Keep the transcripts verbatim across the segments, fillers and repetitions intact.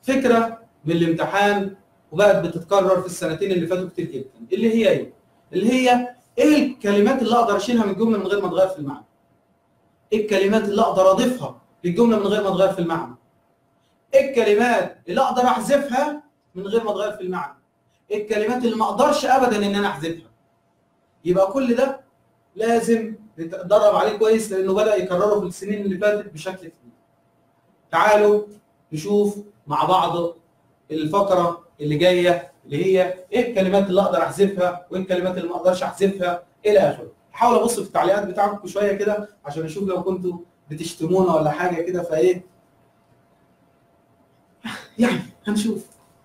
فكره بالامتحان وبقت بتتكرر في السنتين اللي فاتوا كتير جدا، اللي هي ايه؟ اللي هي ايه الكلمات اللي اقدر اشيلها من الجمله من غير ما اتغير في المعنى؟ ايه الكلمات اللي اقدر اضيفها للجمله من غير ما اتغير في المعنى؟ ايه الكلمات اللي اقدر احذفها من غير ما اتغير في المعنى؟ ايه الكلمات اللي ما اقدرش ابدا ان انا احذفها؟ يبقى كل ده لازم نتدرب عليه كويس لانه بدا يكرره في السنين اللي فاتت بشكل كبير. تعالوا نشوف مع بعض الفقره اللي جايه اللي هي ايه الكلمات اللي اقدر احذفها وايه الكلمات اللي ما اقدرش احذفها الى اخره. حاول ابص في التعليقات بتاعتكم شويه كده عشان اشوف لو كنتوا بتشتمونا ولا حاجه كده، فايه يعني هنشوف.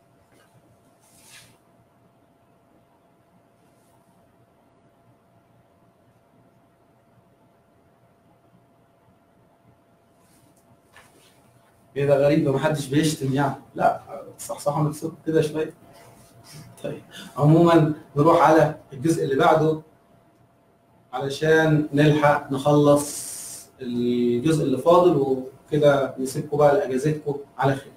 ايه ده غريبه محدش بيشتم يعني؟ لا صحصحوا نفسكم كده شويه. طيب عموما نروح على الجزء اللي بعده علشان نلحق نخلص الجزء اللي فاضل وكده نسيبكم بقى لاجازتكم على خير.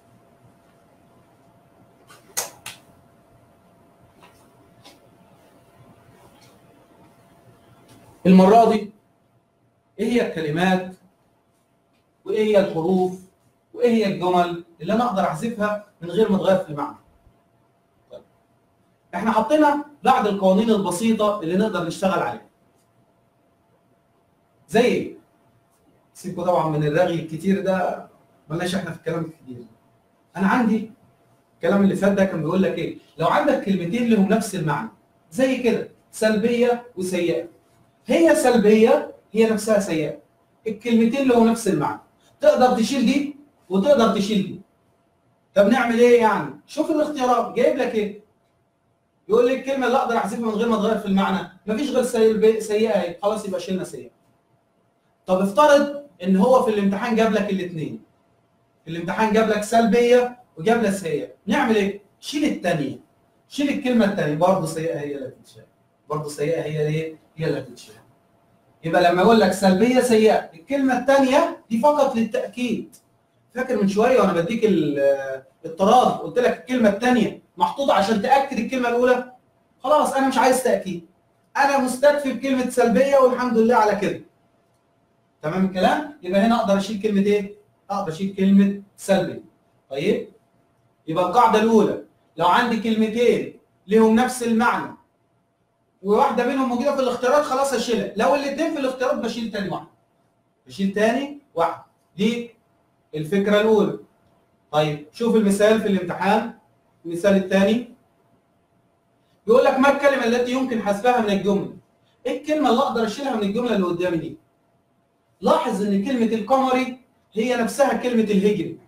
المره دي ايه هي الكلمات وايه هي الحروف وايه هي الجمل اللي انا اقدر احذفها من غير ما اتغير في المعنى؟ طيب احنا حطينا بعض القوانين البسيطه اللي نقدر نشتغل عليها. زي ايه؟ سيبكوا طبعا من الرغي الكتير ده، مالناش احنا في الكلام الكتير. انا عندي الكلام اللي فات ده كان بيقول لك ايه؟ لو عندك كلمتين لهم نفس المعنى زي كده سلبيه وسيئه، هي سلبيه هي نفسها سيئه، الكلمتين لهم نفس المعنى، تقدر تشيل دي وتقدر تشيل دي. طب نعمل ايه يعني؟ شوف الاختيارات جايب لك ايه؟ يقول لي الكلمه اللي اقدر احذفها من غير ما اتغير في المعنى مفيش غير سلبيه سيئه اهي، خلاص يبقى شيلنا سيئه. طب افترض ان هو في الامتحان جاب لك الاثنين، في الامتحان جاب لك سلبيه وجاب لك سيئه، نعمل ايه؟ شيل الثانيه، شيل الكلمه الثانيه، برضه سيئه هي اللي هتتشال، برضه سيئه هي ايه؟ هي اللي هتتشال. يبقى لما يقول لك سلبيه سيئه الكلمه الثانيه دي فقط للتاكيد. فاكر من شويه وانا بديك الطراز قلت لك الكلمه الثانيه محطوطه عشان تاكد الكلمه الاولى؟ خلاص انا مش عايز تاكيد، انا مستكفي بكلمه سلبيه والحمد لله على كده. تمام الكلام؟ يبقى هنا اقدر اشيل كلمه ايه؟ اقدر اشيل كلمه سلبي. طيب يبقى القاعده الاولى لو عندي كلمتين لهم نفس المعنى وواحده منهم موجوده في الاختيارات خلاص اشيلها، لو الاثنين في الاختيارات بشيل تاني واحده. بشيل تاني واحده. دي الفكره الاولى. طيب شوف المثال في الامتحان، المثال الثاني بيقول لك ما الكلمه التي يمكن حذفها من الجمله؟ ايه الكلمه اللي اقدر اشيلها من الجمله اللي قدامي دي؟ لاحظ ان كلمه القمري هي نفسها كلمه الهجري.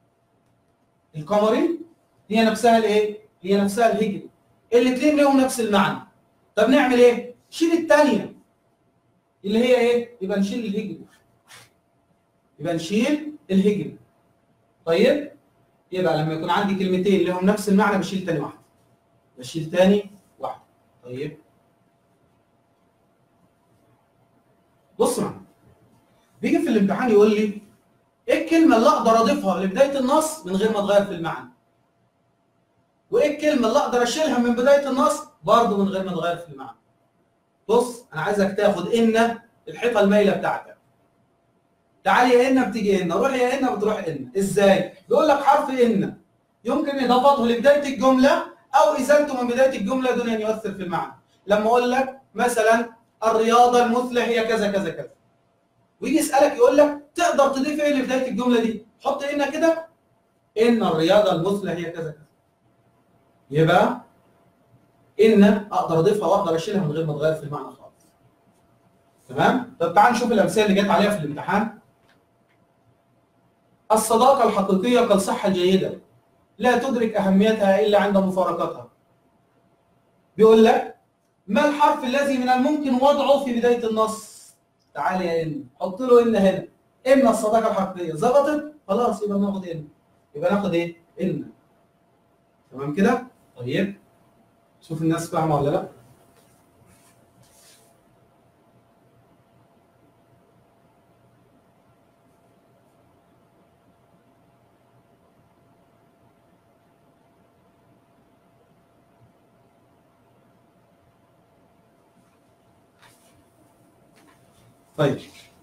القمري هي نفسها الايه؟ هي نفسها الهجري. الاثنين لهم نفس المعنى. طب نعمل ايه؟ شيل الثانيه اللي هي ايه؟ يبقى نشيل الهجري. يبقى نشيل الهجري. طيب يبقى لما يكون عندي كلمتين لهم نفس المعنى بشيل ثاني واحده. بشيل ثاني واحده. طيب بص معايا. بيجي في الامتحان يقول لي ايه الكلمه اللي اقدر اضيفها لبدايه النص من غير ما اتغير في المعنى؟ وايه الكلمه اللي اقدر اشيلها من بدايه النص برضه من غير ما اتغير في المعنى؟ بص انا عايزك تاخد ان الحيطه المايله بتاعتك. تعالي يا ان بتيجي ان، روح يا ان بتروح ان. ازاي؟ بيقول لك حرف ان يمكن اضافته لبدايه الجمله او ازالته من بدايه الجمله دون ان يؤثر في المعنى. لما اقول لك مثلا الرياضه المثلى هي كذا كذا كذا، ويجي يسالك يقول لك تقدر تضيف ايه لبدايه الجمله دي؟ حط ان كده، ان الرياضه المثلى هي كذا كذا. يبقى ان اقدر اضيفها واقدر اشيلها من غير ما اتغير في المعنى خالص. تمام؟ طب تعال نشوف الامثله اللي جت عليها في الامتحان. الصداقه الحقيقيه كالصحه الجيده لا تدرك اهميتها الا عند مفارقتها. بيقول لك ما الحرف الذي من الممكن وضعه في بدايه النص؟ تعال يا ان حط له ان هنا. ان الصداقه الحقيقيه ظبطت؟ خلاص يبقى ناخد ان. يبقى ناخد ايه؟ ان. تمام كده؟ طيب شوف الناس فاهمه ولا لا؟ طيب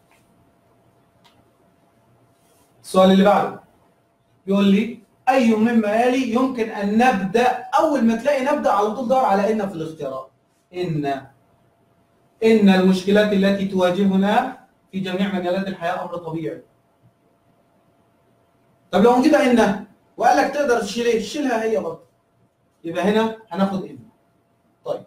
السؤال اللي بعده يقول لي اي مما يلي يمكن ان نبدا. اول ما تلاقي نبدا على طول دور على ان في الاختيارات. ان ان المشكلات التي تواجهنا في جميع مجالات الحياه امر طبيعي. طب لو نجيبها ان وقال لك تقدر تشيل ايه؟ شيلها هي برضه. يبقى هنا هناخد ان. طيب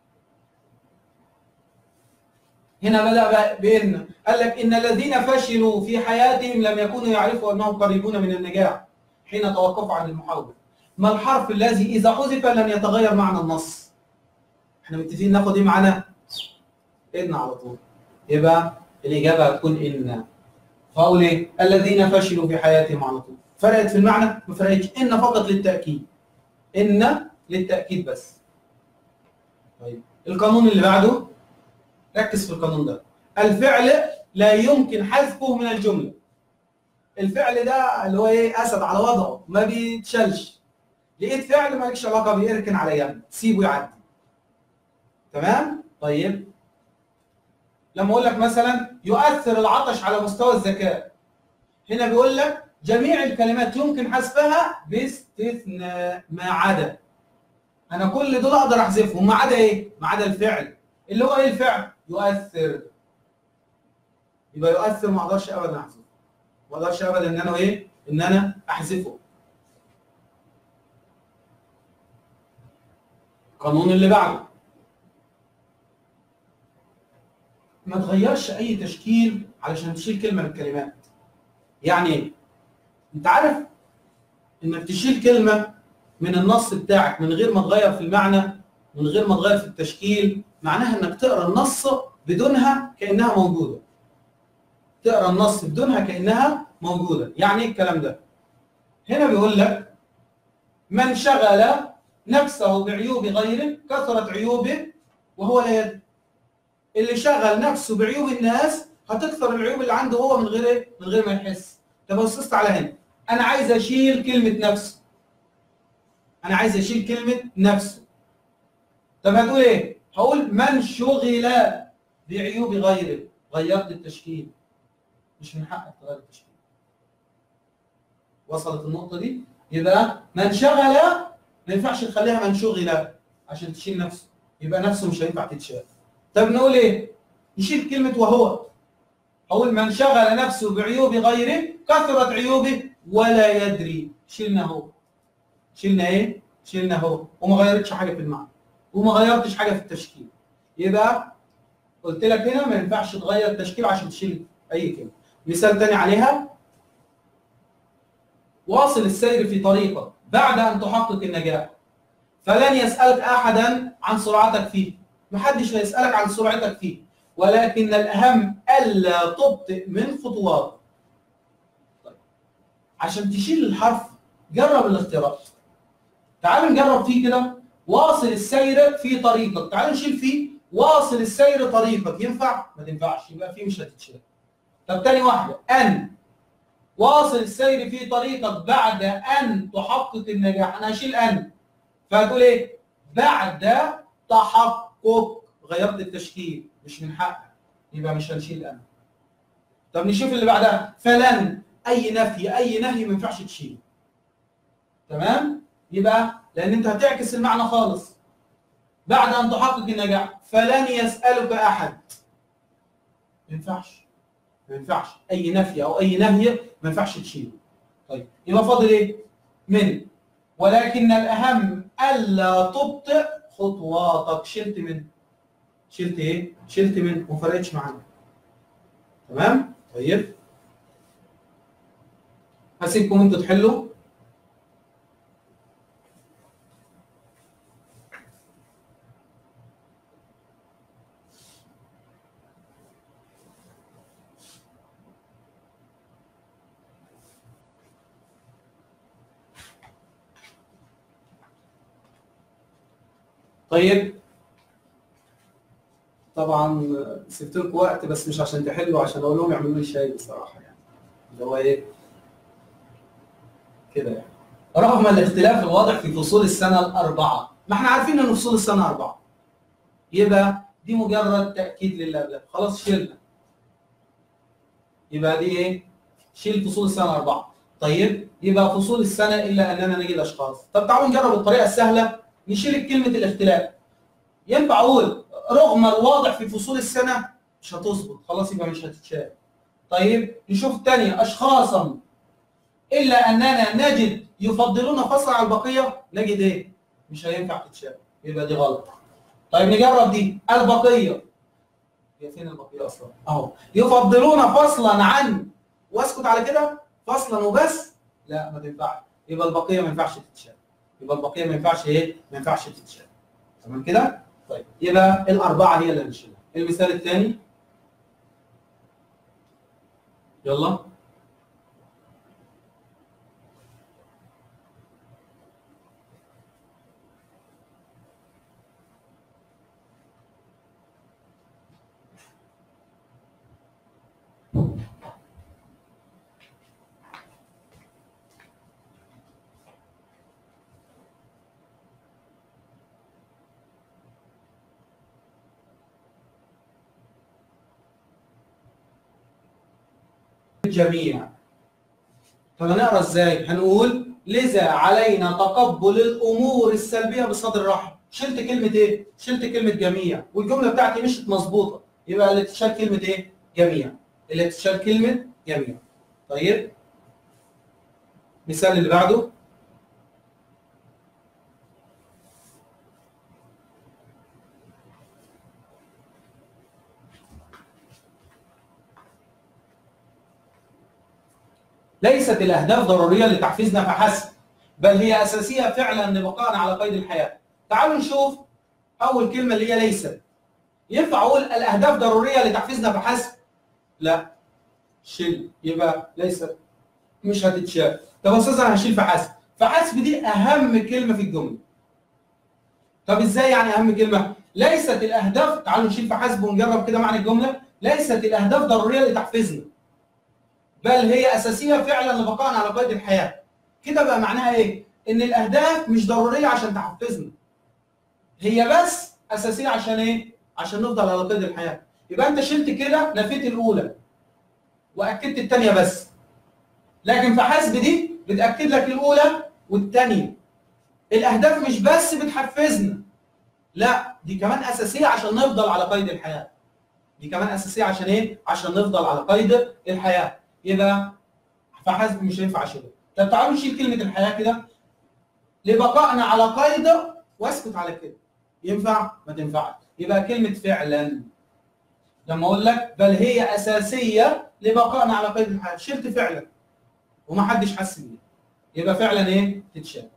هنا بدأ بإن قال لك إن الذين فشلوا في حياتهم لم يكونوا يعرفوا أنهم قريبون من النجاح حين توقفوا عن المحاولة. ما الحرف الذي إذا حذف لن يتغير معنى النص؟ احنا متفقين ناخد إيه معانا؟ إن على طول. يبقى الإجابة هتكون إن. فأقول إيه؟ الذين فشلوا في حياتهم على طول. فرقت في المعنى؟ ما فرقتش. إن فقط للتأكيد. إن للتأكيد بس. طيب القانون اللي بعده ركز في القانون ده. الفعل لا يمكن حذفه من الجملة. الفعل ده اللي هو ايه؟ اسد على وضعه ما بيتشالش. لقيت فعل مالكش علاقه بيه اركن على جنب سيبه يعدي. تمام؟ طيب لما اقول لك مثلا يؤثر العطش على مستوى الذكاء، هنا بيقول لك جميع الكلمات يمكن حذفها باستثناء ما عدا. انا كل دول اقدر احذفهم ما عدا ايه؟ ما عدا الفعل. اللي هو ايه الفعل؟ يؤثر. يبقى يؤثر ما اقدرش ابدا احذفه. ما اقدرش ابدا ان انا ايه؟ ان انا احذفه. القانون اللي بعده ما تغيرش اي تشكيل علشان تشيل كلمه من الكلمات. يعني ايه؟ انت عارف انك تشيل كلمه من النص بتاعك من غير ما تغير في المعنى، من غير ما تغير في التشكيل، معناها انك تقرا النص بدونها كانها موجوده. تقرا النص بدونها كانها موجوده. يعني ايه الكلام ده؟ هنا بيقول لك من شغل نفسه بعيوب غيره كثرت عيوبه وهو لا يدري. اللي شغل نفسه بعيوب الناس هتكثر العيوب اللي عنده هو من غير ايه؟ من غير ما يحس. طب بصيت على هنا، انا عايز اشيل كلمه نفسه. انا عايز اشيل كلمه نفسه. طب هتقول ايه؟ هقول من شغل بعيوب غيره. غيرت التشكيل. مش من حقك تغير التشكيل. وصلت النقطه دي؟ يبقى من شغل ما ينفعش تخليها من شغل عشان تشيل نفسه. يبقى نفسه مش هينفع تتشال. طب نقول ايه؟ نشيل كلمه وهو. اقول من شغل نفسه بعيوب غيره كثرت عيوبه ولا يدري. شلنا هو. شلنا ايه؟ شلنا هو وما غيرتش حاجه في المعنى وما غيرتش حاجه في التشكيل. يبقى قلت لك هنا ما ينفعش تغير التشكيل عشان تشيل اي كلمه. مثال تاني عليها، واصل السير في طريقك بعد ان تحقق النجاح فلن يسالك احدا عن سرعتك فيه. محدش هيسالك عن سرعتك فيه، ولكن الاهم الا تبطئ من خطواتك. طيب عشان تشيل الحرف جرب الاختيارات. تعال نجرب فيه كده. واصل السير في طريقك، تعال نشيل فيه واصل السير طريقك. ينفع؟ ما تنفعش. يبقى فيه مش هتتشال. طب تاني واحده، ان واصل السير في طريقك بعد ان تحقق النجاح. انا هشيل ان فهتقول ايه؟ بعد تحقق. غيرت التشكيل مش من حقك. يبقى مش هنشيل ان. طب نشوف اللي بعدها، فلن اي نفي اي نهي ما ينفعش تشيل. تمام؟ يبقى لان انت هتعكس المعنى خالص. بعد ان تحقق النجاح فلن يسالك احد. ما ينفعش. ما ينفعش اي نفي او اي نهي ما ينفعش تشيله. طيب يبقى فاضل ايه؟ من. ولكن الاهم الا تبطئ خطواتك. شلت من. شلت ايه؟ شلت من وما فرقتش معانا. تمام؟ طيب هسيبكم انتوا تحلوا. طيب طبعا سبت لكم وقت بس مش عشان تحلوا، عشان اقول لهم يعملوا لي شاي بصراحه. يعني اللي هو ايه كده يعني. رغم الاختلاف الواضح في فصول السنه الاربعه، ما احنا عارفين ان فصول السنه اربعه. يبقى دي مجرد تاكيد للي قبلها. خلاص شلنا. يبقى دي ايه؟ شيل فصول السنه اربعه. طيب يبقى فصول السنه الا اننا نجد اشخاص. طب تعالوا نجرب الطريقه السهله، نشيل كلمه الاختلاف. ينفع اقول رغم الواضح في فصول السنه؟ مش هتظبط، خلاص يبقى مش هتتشال. طيب نشوف الثانيه، اشخاصا الا اننا نجد يفضلون فصل على البقيه، نجد ايه؟ مش هينفع تتشال، يبقى دي غلط. طيب نجرب دي، البقيه. هي فين البقيه اصلا؟ اهو، يفضلون فصلا عن، واسكت على كده فصلا وبس؟ لا ما تنفعش، يبقى البقيه ما ينفعش تتشال. يبقى البقيه ما ينفعش ايه؟ ما ينفعش تتشال. تمام كده؟ طيب يبقى الاربعه هي اللي هنشيلها. المثال الثاني يلا. الجميع. طب هنقرا ازاي؟ هنقول لذا علينا تقبل الامور السلبيه بصدر رحب. شلت كلمه ايه؟ شلت كلمه جميع، والجمله بتاعتي مشت مظبوطه، يبقى اللي تشال كلمه ايه؟ جميع. اللي تشال كلمه جميع. طيب المثال اللي بعده. ليست الأهداف ضرورية لتحفيزنا فحسب، بل هي أساسية فعلا لبقائنا على قيد الحياة. تعالوا نشوف أول كلمة اللي هي ليست. ينفع أقول الأهداف ضرورية لتحفيزنا فحسب؟ لا، شيل، يبقى ليست مش هتتشال. طب يا أستاذ أنا هشيل فحسب، فحسب دي أهم كلمة في الجملة. طب إزاي يعني أهم كلمة؟ ليست الأهداف، تعالوا نشيل فحسب ونجرب كده معنى الجملة. ليست الأهداف ضرورية لتحفيزنا، بل هي أساسية فعلا لبقائنا على قيد الحياة. كده بقى معناها إيه؟ إن الأهداف مش ضرورية عشان تحفزنا، هي بس أساسية عشان إيه؟ عشان نفضل على قيد الحياة. يبقى أنت شلت كده، نفيت الأولى وأكدت الثانية بس. لكن في حسب دي بتأكد لك الأولى والثانية. الأهداف مش بس بتحفزنا، لا دي كمان أساسية عشان نفضل على قيد الحياة. دي كمان أساسية عشان إيه؟ عشان نفضل على قيد الحياة. يبقى فحسب مش هينفع اشيلها. طب تعالوا نشيل كلمه الحياه كده، لبقائنا على قيد، واسكت على كده. ينفع؟ ما تنفعش. يبقى كلمه فعلا. لما اقول لك بل هي اساسيه لبقائنا على قيد الحياه، شلت فعلا ومحدش حس بيه، يبقى فعلا ايه؟ تتشال.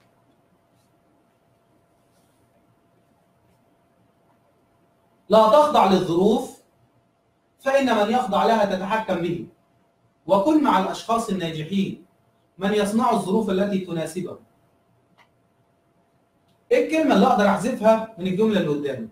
لا تخضع للظروف فان من يخضع لها تتحكم به، وكن مع الاشخاص الناجحين من يصنع الظروف التي تناسبهم. ايه الكلمه اللي اقدر احذفها من الجمله اللي قدامي؟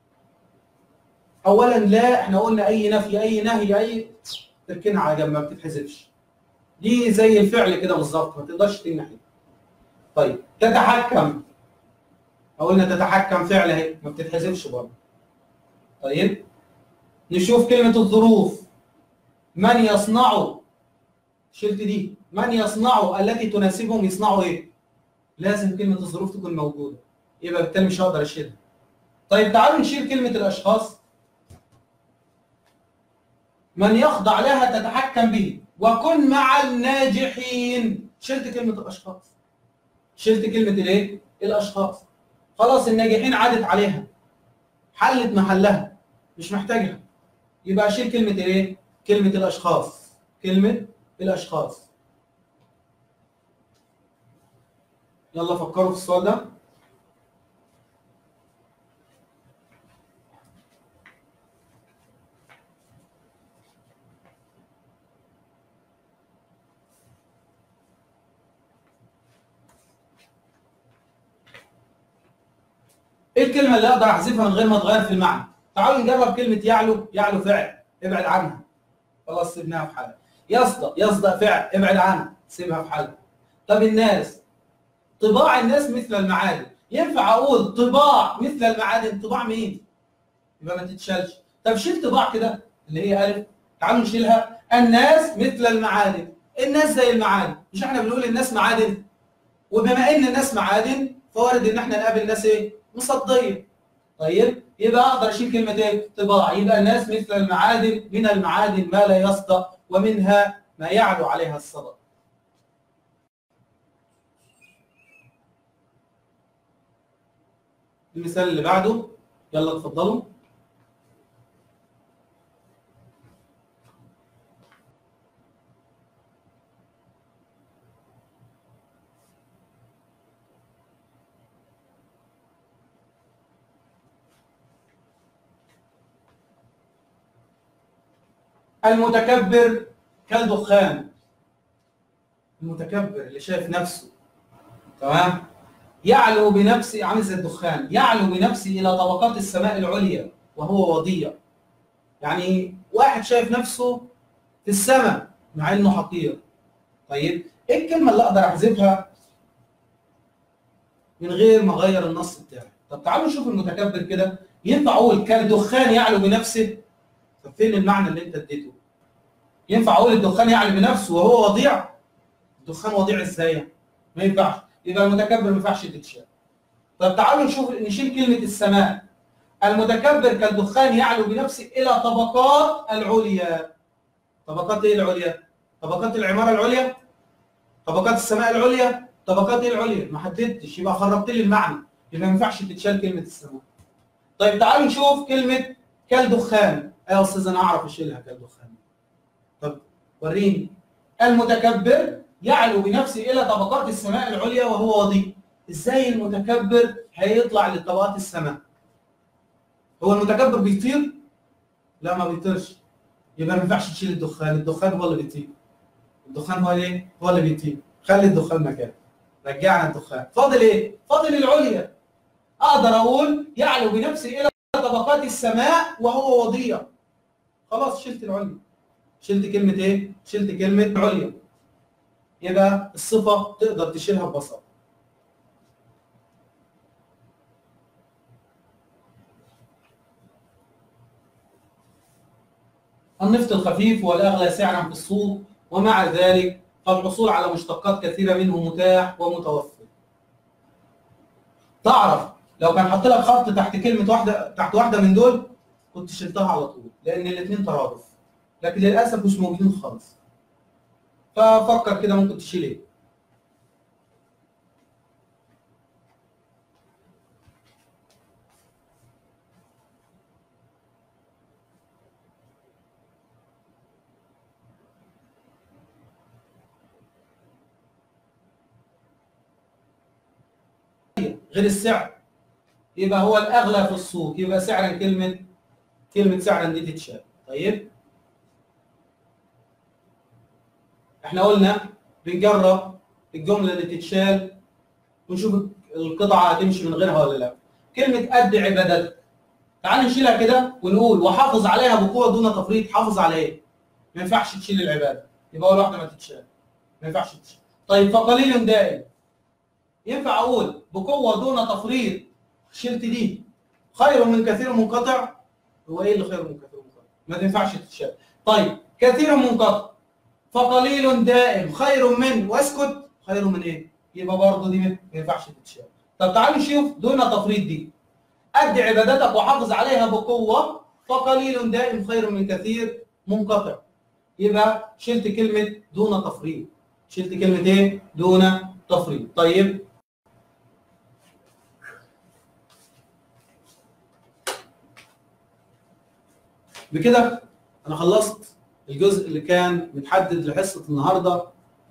اولا لا، احنا قلنا اي نفي اي نهي اي تركنها على جنب، ما بتتحذفش. دي زي الفعل كده بالظبط، ما تقدرش تنحي. طيب تتحكم، قلنا تتحكم فعل اهي، ما بتتحذفش برضه. طيب نشوف كلمه الظروف، من يصنع، شلت دي، من يصنع التي تناسبهم يصنعوا ايه؟ لازم كلمه الظروف تكون موجوده، يبقى بالتالي مش هقدر اشيلها. طيب تعالوا نشيل كلمه الاشخاص، من يخضع لها تتحكم به، وكن مع الناجحين. شلت كلمة الأشخاص، شلت كلمة الايه؟ الأشخاص. خلاص الناجحين عادت عليها، حلت محلها، مش محتاجها. يبقى أشيل كلمة الايه؟ كلمة الأشخاص، كلمة الأشخاص. يلا فكروا في السؤال ده. ايه الكلمة اللي اقدر احذفها من غير ما اتغير في المعنى؟ تعالوا نجرب كلمة يعلو، يعلو فعل، ابعد عنها. خلاص سيبناها في حالها. يصدق، يصدق فعل، ابعد عنها، سيبها في حالها. طب الناس، طباع الناس مثل المعادن. ينفع اقول طباع مثل المعادن؟ طباع مين؟ يبقى ما تتشالش. طب شيل طباع كده اللي هي الف، تعالوا نشيلها. الناس مثل المعادن. الناس زي المعادن، مش احنا بنقول الناس معادن؟ وبما ان الناس معادن فوارد ان احنا نقابل ناس ايه؟ مصديه. طيب يبقى اقدر اشيل كلمه ايه؟ طباع. يبقى الناس مثل المعادن، من المعادن ما لا يصدأ ومنها ما يعلو عليها الصدأ. المثال اللي بعده، يلا اتفضلوا. المتكبر كالدخان. المتكبر اللي شايف نفسه تمام يعلو بنفسه، عامل زي الدخان، يعلو بنفسه الى طبقات السماء العليا وهو وضيع. يعني واحد شايف نفسه في السماء مع انه حقير. طيب ايه الكلمه اللي اقدر احذفها من غير ما اغير النص بتاعي؟ طب تعالوا نشوف المتكبر كده. ينفع اقول كالدخان يعلو بنفسه؟ طب فين المعنى اللي انت اديته؟ ينفع اقول الدخان يعلو بنفسه وهو وضيع؟ الدخان وضيع ازاي؟ ما ينفعش. يبقى المتكبر ما ينفعش تتشال. طب تعالوا نشوف، نشيل كلمه السماء. المتكبر كالدخان يعلو بنفسه الى طبقات العليا. طبقات ايه العليا؟ طبقات العماره العليا؟ طبقات السماء العليا؟ طبقات ايه العليا؟ ما حددتش، يبقى خربت لي المعنى. يبقى ما ينفعش تتشال كلمه السماء. طيب تعالوا نشوف كلمه كالدخان. يا استاذ انا اعرف اشيلها كالدخان. طب وريني. المتكبر يعلو بنفسه الى طبقات السماء العليا وهو وضيع. ازاي المتكبر هيطلع لطبقات السماء؟ هو المتكبر بيطير؟ لا ما بيطيرش. يبقى ما ينفعش تشيل الدخان. الدخان هو اللي بيطير. الدخان هو ايه؟ هو اللي بيطير. خلي الدخان مكانه. رجعنا الدخان. فاضل ايه؟ فاضل العليا. اقدر اقول يعلو بنفسه الى طبقات السماء وهو وضيع. خلاص شلت العليا. شلت كلمة ايه؟ شلت كلمة عليا. يبقى الصفة تقدر تشيلها ببساطة. النفط الخفيف هو الأغلى سعرا في السوق، ومع ذلك فالحصول على مشتقات كثيرة منه متاح ومتوفر. تعرف لو كان حط لك خط تحت كلمة واحدة، تحت واحدة من دول كنت شلتها على طول، لأن الاثنين ترادف. لكن للأسف مش موجودين خالص. ففكر كده ممكن تشيل ايه؟ غير السعر، يبقى هو الأغلى في السوق، يبقى سعرا كلمة كلمة سعرا دي تتشال. طيب احنا قلنا بنجرب الجملة اللي تتشال ونشوف القطعة هتمشي من غيرها ولا لا. كلمة أدي عبادتك، تعال نشيلها كده ونقول وحافظ عليها بقوة دون تفريط. حافظ على ايه؟ ما ينفعش تشيل العبادة، يبقى أول واحدة ما تتشال. ما ينفعش تتشال. طيب فقليل دائم، ينفع أقول بقوة دون تفريط. شلت دي. خير من كثير منقطع. هو ايه اللي خير من كثير منقطع؟ ما تنفعش تتشال. طيب كثير منقطع فقليل دائم خير من، واسكت خير من ايه؟ يبقى برضه دي ما ينفعش تتشال. طب تعالوا نشوف دون تفريط دي. أدي عبادتك وحافظ عليها بقوة، فقليل دائم خير من كثير منقطع. يبقى شلت كلمة دون تفريط. شلت كلمة ايه؟ دون تفريط. طيب بكده أنا خلصت الجزء اللي كان متحدد لحصة النهارده.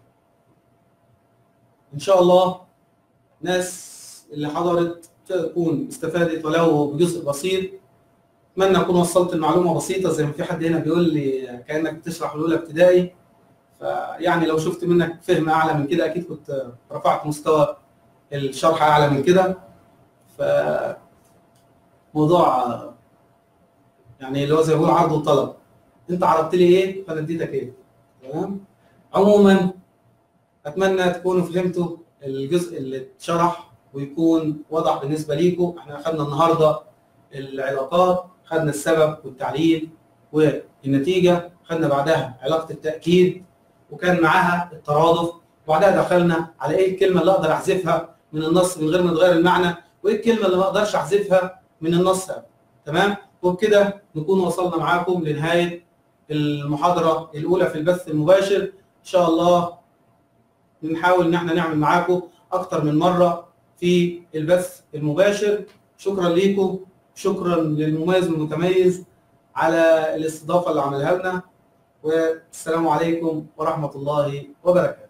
إن شاء الله ناس اللي حضرت تكون استفادت ولو بجزء بسيط. أتمنى أكون وصلت المعلومة بسيطة، زي ما في حد هنا بيقول لي كأنك بتشرح الأولى ابتدائي. فيعني لو شفت منك فهم أعلى من كده أكيد كنت رفعت مستوى الشرح أعلى من كده. فموضوع يعني اللي هو زي ما بيقول عرض وطلب. أنت عرضت لي إيه فأنا اديتك إيه. تمام؟ عموما أتمنى تكونوا فهمتوا الجزء اللي اتشرح ويكون واضح بالنسبة ليكم. احنا أخذنا النهارده العلاقات، أخذنا السبب والتعليل، والنتيجه، خدنا بعدها علاقه التاكيد، وكان معاها الترادف، وبعدها دخلنا على ايه الكلمه اللي اقدر احذفها من النص من غير ما تغير المعنى، وايه الكلمه اللي ما اقدرش احذفها من النص. تمام؟ وبكده نكون وصلنا معاكم لنهايه المحاضره الاولى في البث المباشر. ان شاء الله بنحاول ان احنا نعمل معاكم اكتر من مره في البث المباشر. شكرا ليكم، شكرا للمميز والمتميز على الاستضافه اللي عملها لنا، والسلام عليكم ورحمه الله وبركاته.